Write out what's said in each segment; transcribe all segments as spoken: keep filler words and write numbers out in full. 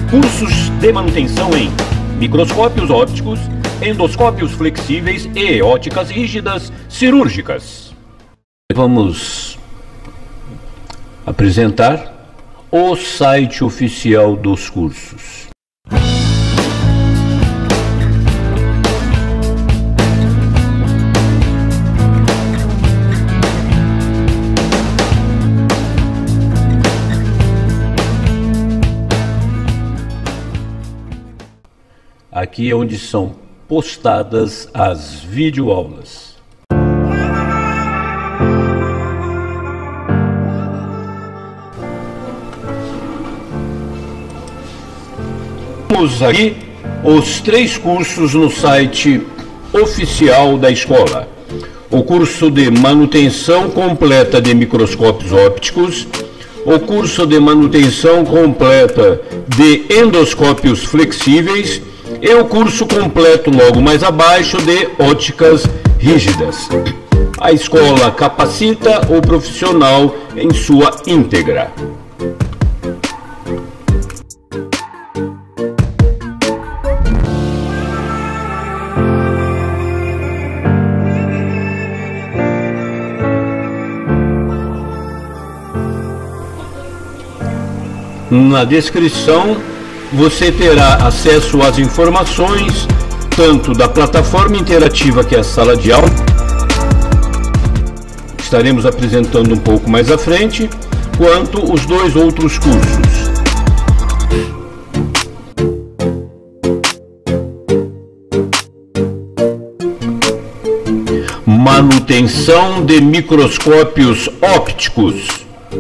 Cursos de manutenção em microscópios ópticos, endoscópios flexíveis e óticas rígidas cirúrgicas. Vamos apresentar o site oficial dos cursos. Aqui é onde são postadas as videoaulas. Temos aqui os três cursos no site oficial da escola. O curso de manutenção completa de microscópios ópticos, o curso de manutenção completa de endoscópios flexíveis e o curso completo logo mais abaixo de óticas rígidas. A escola capacita o profissional em sua íntegra. Na descrição você terá acesso às informações tanto da plataforma interativa que é a sala de aula, estaremos apresentando um pouco mais à frente, quanto os dois outros cursos. Manutenção de microscópios ópticos.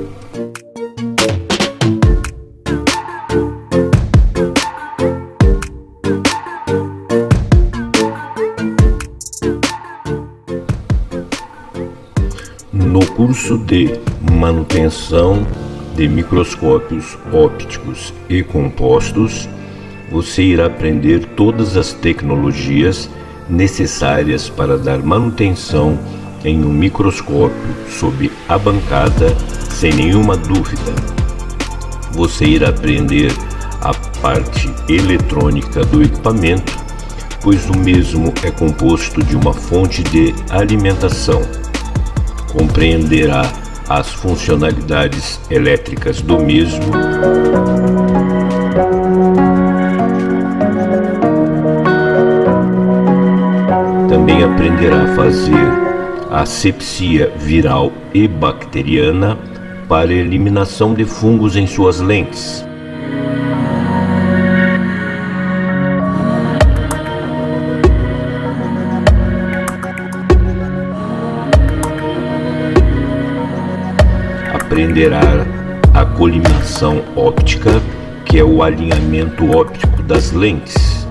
No curso de manutenção de microscópios ópticos e compostos, você irá aprender todas as tecnologias necessárias para dar manutenção em um microscópio sob a bancada, sem nenhuma dúvida. Você irá aprender a parte eletrônica do equipamento, pois o mesmo é composto de uma fonte de alimentação. Compreenderá as funcionalidades elétricas do mesmo, também aprenderá a fazer a asepsia viral e bacteriana para eliminação de fungos em suas lentes. Aprenderá a colimação óptica, que é o alinhamento óptico das lentes.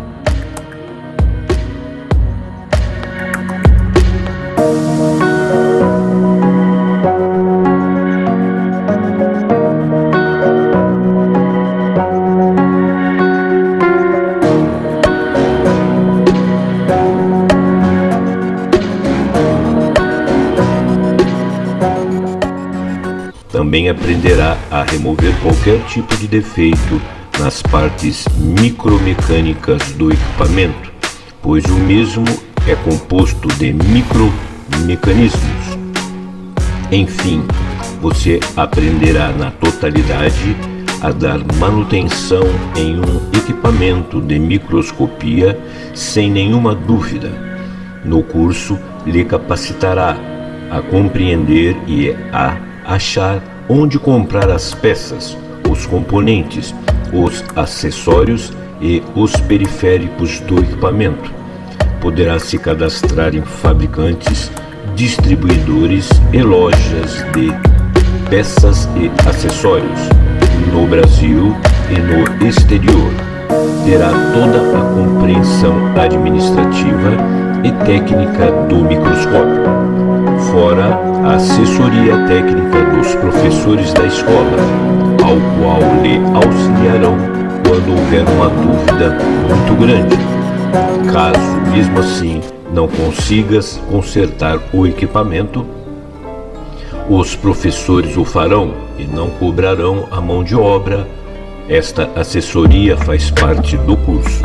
Também aprenderá a remover qualquer tipo de defeito nas partes micromecânicas do equipamento, pois o mesmo é composto de micromecanismos. Enfim, você aprenderá na totalidade a dar manutenção em um equipamento de microscopia sem nenhuma dúvida. No curso, lhe capacitará a compreender e a achar onde comprar as peças, os componentes, os acessórios e os periféricos do equipamento. Poderá se cadastrar em fabricantes, distribuidores e lojas de peças e acessórios no Brasil e no exterior. Terá toda a compreensão administrativa e técnica do microscópio, fora a assessoria técnica dos professores da escola, ao qual lhe auxiliarão quando houver uma dúvida muito grande. Caso, mesmo assim, não consigas consertar o equipamento, os professores o farão e não cobrarão a mão de obra Esta assessoria faz parte do curso.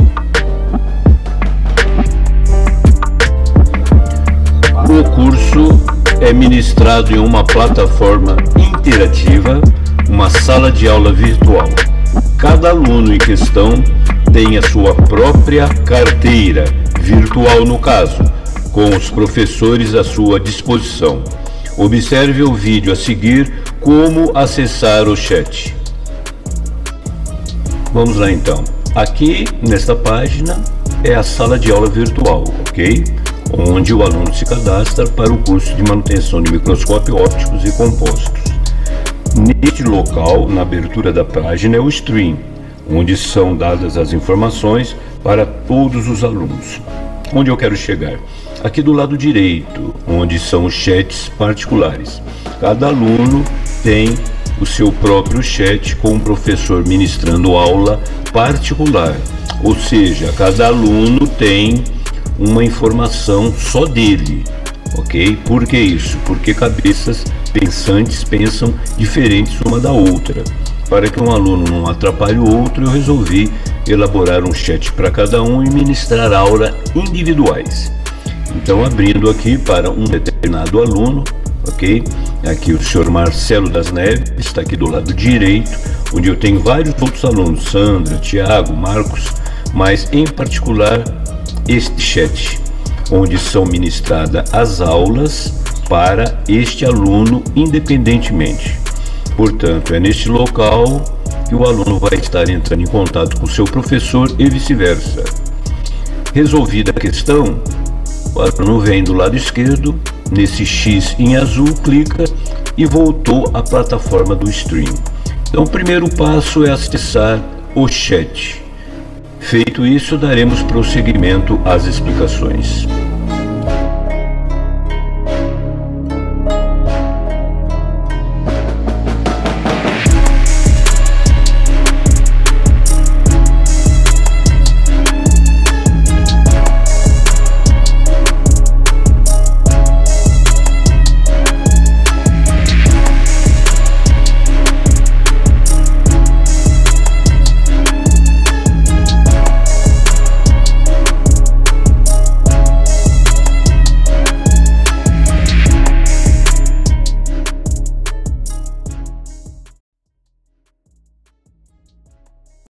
O curso é ministrado em uma plataforma interativa, uma sala de aula virtual. Cada aluno em questão tem a sua própria carteira, virtual no caso, com os professores à sua disposição. Observe o vídeo a seguir como acessar o chat. Vamos lá então. Aqui nesta página é a sala de aula virtual, ok? Onde o aluno se cadastra para o curso de manutenção de microscópios ópticos e compostos. Neste local, na abertura da página, é o stream, onde são dadas as informações para todos os alunos. Onde eu quero chegar? Aqui do lado direito, onde são os chats particulares. Cada aluno tem o seu próprio chat com o professor ministrando aula particular, ou seja, cada aluno tem uma informação só dele, ok? Por que isso? Porque cabeças pensantes pensam diferentes uma da outra. Para que um aluno não atrapalhe o outro, eu resolvi elaborar um chat para cada um e ministrar aulas individuais. Então, abrindo aqui para um determinado aluno, ok? Aqui o senhor Marcelo das Neves está aqui do lado direito, onde eu tenho vários outros alunos, Sandra, Tiago, Marcos, mas em particular este chat, onde são ministradas as aulas para este aluno independentemente. Portanto, é neste local que o aluno vai estar entrando em contato com o seu professor e vice-versa. Resolvida a questão, o aluno vem do lado esquerdo, nesse X em azul, clica e voltou à plataforma do stream. Então, o primeiro passo é acessar o chat. Feito isso, daremos prosseguimento às explicações.